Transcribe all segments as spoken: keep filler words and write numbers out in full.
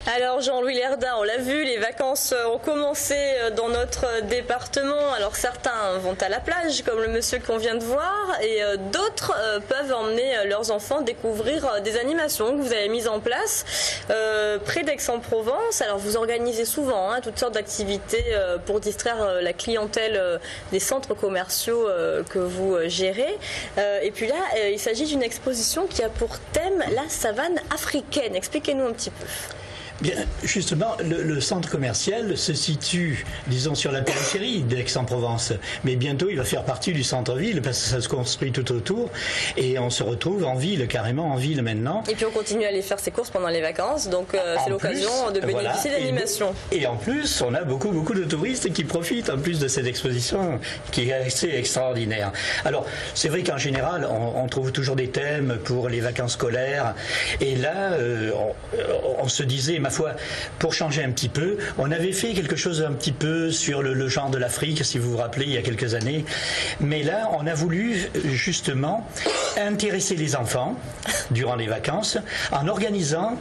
Alors Jean-Louis Lerdin, on l'a vu, les vacances ont commencé dans notre département. Alors certains vont à la plage, comme le monsieur qu'on vient de voir, et d'autres peuvent emmener leurs enfants découvrir des animations que vous avez mises en place euh, près d'Aix-en-Provence. Alors vous organisez souvent hein, toutes sortes d'activités euh, pour distraire la clientèle euh, des centres commerciaux euh, que vous gérez. Euh, et puis là, euh, il s'agit d'une exposition qui a pour thème la savane africaine. Expliquez-nous un petit peu. Bien, justement, le, le centre commercial se situe, disons, sur la périphérie d'Aix-en-Provence. Mais bientôt, il va faire partie du centre-ville parce que ça se construit tout autour. Et on se retrouve en ville, carrément en ville maintenant. Et puis on continue à aller faire ses courses pendant les vacances. Donc euh, c'est l'occasion de bénéficier voilà, d'animations. Et, et en plus, on a beaucoup, beaucoup de touristes qui profitent en plus de cette exposition qui est assez extraordinaire. Alors, c'est vrai qu'en général, on, on trouve toujours des thèmes pour les vacances scolaires. Et là, euh, on, on se disait, ma foi, pour changer un petit peu, on avait fait quelque chose un petit peu sur le, le genre de l'Afrique, si vous vous rappelez, il y a quelques années. Mais là, on a voulu justement intéresser les enfants durant les vacances en organisant,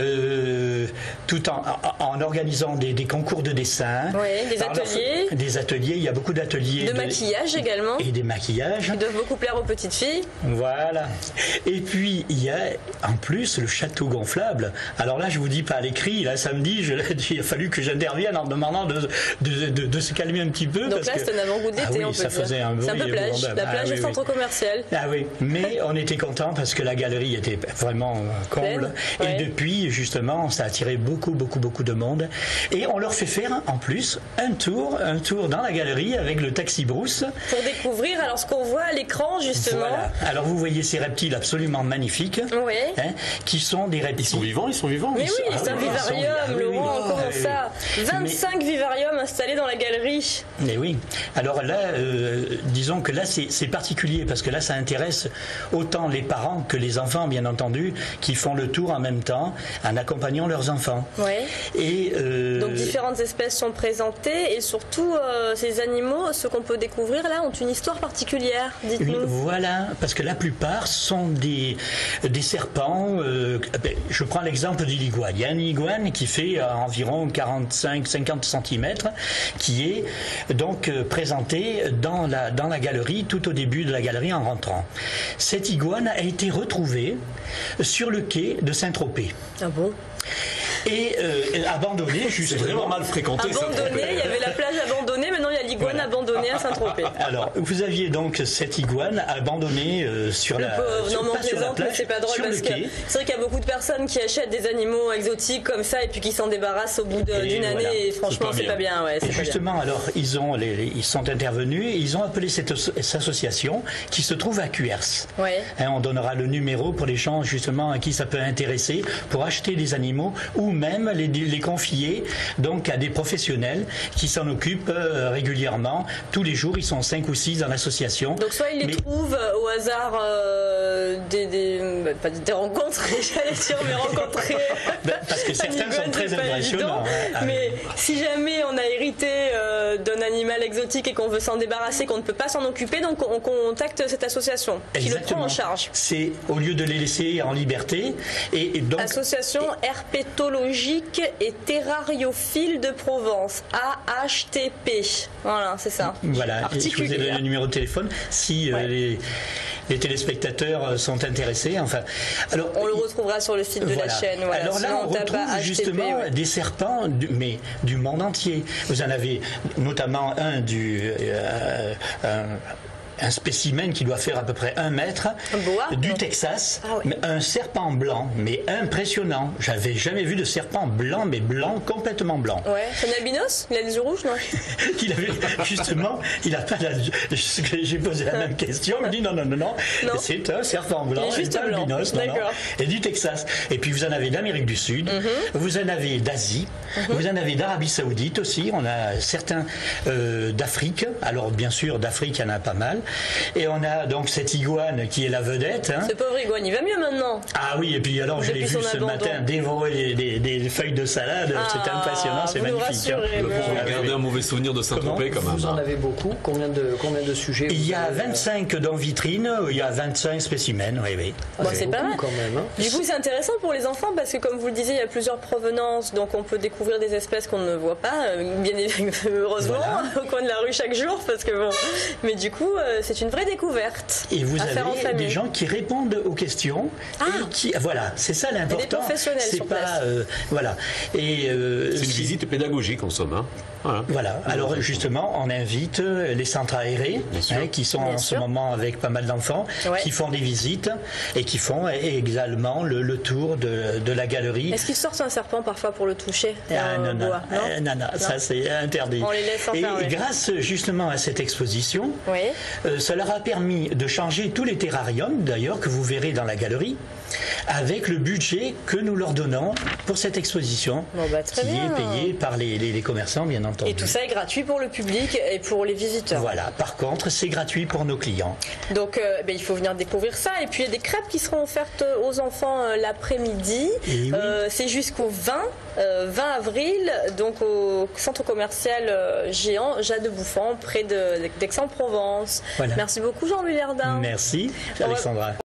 euh, tout en, en organisant des, des concours de dessin. Oui, des ateliers. Leur, des ateliers, il y a beaucoup d'ateliers. De, de maquillage également. Et des maquillages. Qui doivent beaucoup plaire aux petites filles. Voilà. Et puis, il y a en plus le château gonflable. Alors là, je vous dis pas à l'écrit. Là, samedi, je, il a fallu que j'intervienne en demandant de, de, de, de se calmer un petit peu. Donc parce là, c'est un avant-goût d'été, ah oui, on peut ça dire. Faisait un bruit. C'est un peu plage, la plage ah, du oui, centre oui. commercial. Ah oui, mais on était content parce que la galerie était vraiment comble. Et ouais. Depuis, justement, ça a attiré beaucoup, beaucoup, beaucoup de monde. Et on leur fait faire, en plus, un tour, un tour dans la galerie avec le taxi brousse. Pour découvrir, alors, ce qu'on voit à l'écran, justement. Voilà. Alors, vous voyez ces reptiles absolument magnifiques. Oui. Hein, qui sont des reptiles. Ils sont vivants, ils sont vivants. Mais ils oui, sont... c'est ah, un oui, vivarium, ah, oui, Laurent, oui, comment oui, ça oui. vingt-cinq mais... vivariums installés dans la galerie. Mais oui. Alors là, euh, disons que là, c'est particulier parce que là, ça intéresse autant les parents que les enfants, bien entendu, qui font le tour en même temps en accompagnant leurs enfants. Oui. Et euh... donc différentes espèces sont présentées et surtout euh, ces animaux, ceux qu'on peut découvrir là, ont une histoire particulière. Dites-nous. Voilà, parce que la plupart sont des des serpents. Euh, je prends l'exemple de l'iguane. Il y a une iguane qui fait euh, environ quarante-cinq à cinquante centimètres, qui est donc euh, présentée dans la dans la galerie tout au début de la galerie en rentrant. Cette iguane a été retrouvée sur le quai de Saint-Tropez. Ah bon? Et euh, abandonnée, justement. C'est vraiment mal fréquenté. Abandonnée, il y avait la plage abandonnée, maintenant il y a l'iguane voilà. abandonnée à Saint-Tropez. Alors, vous aviez donc cette iguane abandonnée euh, sur le la pauvre, sur, non, mais pas sur la plage, c'est pas drôle parce que c'est vrai qu'il y a beaucoup de personnes qui achètent des animaux exotiques comme ça et puis qui s'en débarrassent au bout d'une année voilà. et franchement c'est pas bien. Ouais, et justement, bien. alors ils ont les, les, ils sont intervenus et ils ont appelé cette, cette association qui se trouve à Cuers. Ouais. Hein, on donnera le numéro pour les gens justement à qui ça peut intéresser pour acheter des animaux ou même les, les confier donc à des professionnels qui s'en occupent euh, régulièrement. Tous les jours, ils sont cinq ou six dans l'association. Donc soit ils les mais... trouvent au hasard euh, des, des, bah, pas des rencontres, j'allais dire, mais rencontrer. Ben, parce que certains sont très impressionnants. Hein. Mais si jamais on a hérité euh, d'un animal exotique et qu'on veut s'en débarrasser, qu'on ne peut pas s'en occuper, donc on contacte cette association qui Exactement. le prend en charge. C'est au lieu de les laisser en liberté. Et, et donc, Association et... herpétologique et terrariophile de Provence, A H T P. Voilà, c'est ça. Voilà, et je vous ai donné le numéro de téléphone si ouais. euh, les, les téléspectateurs sont intéressés. Enfin, alors, on le retrouvera sur le site de voilà. la chaîne. Voilà. Alors là, Sinon, on retrouve H T P, justement ouais. des serpents, du, mais du monde entier. Vous en avez notamment un du... Euh, un, un spécimen qui doit faire à peu près un mètre, un boa, du non. Texas, ah, oui. mais un serpent blanc, mais impressionnant. J'avais jamais vu de serpent blanc, mais blanc, complètement blanc. Ouais, c'est un albinos? Il a les yeux rouges, non? Il avait, justement, il a pas la... J'ai posé la même question, il me dit non, non, non, non, non. c'est un serpent blanc, c'est un albinos, non, non, et du Texas. Et puis vous en avez d'Amérique du Sud, mm-hmm. vous en avez d'Asie, mm-hmm. vous en avez d'Arabie Saoudite aussi, on a certains euh, d'Afrique, alors bien sûr d'Afrique il y en a pas mal, Et on a donc cette iguane qui est la vedette. Hein. Ce pauvre iguane, il va mieux maintenant. Ah oui, et puis alors je l'ai vu ce matin dévorer des, des, des feuilles de salade. Ah, c'est impressionnant, c'est magnifique. Vous gardez un mauvais souvenir de Saint-Tropez quand même. Vous en avez beaucoup. Combien de, combien de sujets? Il y a vingt-cinq dans vitrine, il y a vingt-cinq spécimens, oui, oui. Bon, c'est pas mal. Quand même, hein. Du coup, c'est intéressant pour les enfants parce que, comme vous le disiez, il y a plusieurs provenances, donc on peut découvrir des espèces qu'on ne voit pas, bien heureusement, voilà. Au coin de la rue chaque jour, parce que bon. Mais du coup, c'est une vraie découverte. Et vous à avez faire en famille. des gens qui répondent aux questions. Ah. Et qui, voilà, c'est ça l'important. Des professionnels c'est sur pas, place. Euh, voilà. Et euh, c'est une visite pédagogique en somme. Hein. Voilà. voilà. Alors justement, on invite les centres aérés hein, qui sont Bien en sûr. ce moment avec pas mal d'enfants, ouais. qui font des visites et qui font également le, le tour de, de la galerie. Est-ce qu'ils sortent un serpent parfois pour le toucher? Ah, non, non, bois, non, euh, non, non, non, ça c'est interdit. On les laisse en et, faire, et oui. grâce justement à cette exposition, oui. euh, ça leur a permis de changer tous les terrariums d'ailleurs que vous verrez dans la galerie, avec le budget que nous leur donnons pour cette exposition, bon, bah, très qui bien. est payé par les, les, les commerçants bien entendu. Et tout ça est gratuit pour le public et pour les visiteurs. Voilà, par contre c'est gratuit pour nos clients. Donc euh, ben, il faut venir découvrir ça. Et puis il y a des crêpes qui seront offertes aux enfants euh, l'après-midi. Oui. Euh, c'est jusqu'au vingt avril, donc au centre commercial euh, géant Jade de Bouffant, près d'Aix-en-Provence. Voilà. Merci beaucoup Jean Mullardin. Merci Alexandra.